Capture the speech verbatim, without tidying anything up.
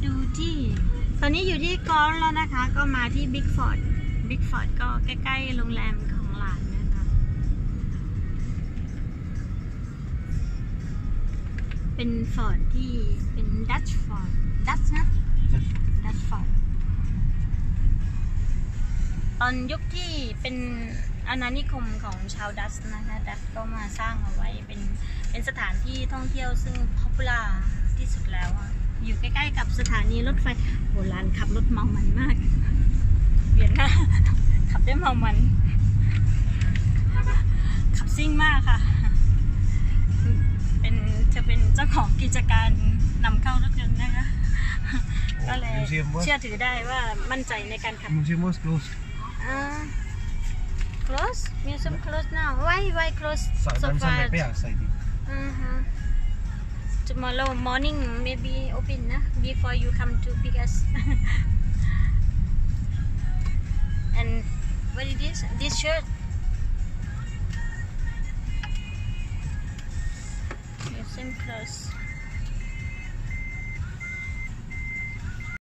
ดูที่ตอนนี้อยู่ที่กอล์ฟแล้วนะคะก็มาที่บิ๊กฟอร์ดบิ๊กฟอร์ดก็ใกล้ๆโรงแรมของหลานนะคะเป็นฟอร์ดที่เป็นดัตช์ฟอร์ดดัตช์นะดัตช์ฟอร์ดตอนยุคที่เป็นอาณานิคมของชาวดัตช์นะคะดัตช์ก็มาสร้างเอาไว้เป็นเป็นสถานที่ท่องเที่ยวซึ่งป๊อปปูล่าที่สุดแล้วอยู่ใกล้ๆกับสถานีรถไฟโบราณขับรถเมามันมากเวียนหน้าขับได้เมามันขับซิ่งมากค่ะเป็นจะเป็นเจ้าของกิจการนำเข้ารถยนต์นะคะก็เลยเชื่อถือได้ว่ามั่นใจในการขับ Museum was closed. Uh, close? Museum closed now. Why? Why close so far? Uh-huh. Tomorrow morning maybe open, nah? Before you come to pick us. And what is this? This shirt? Museum closed.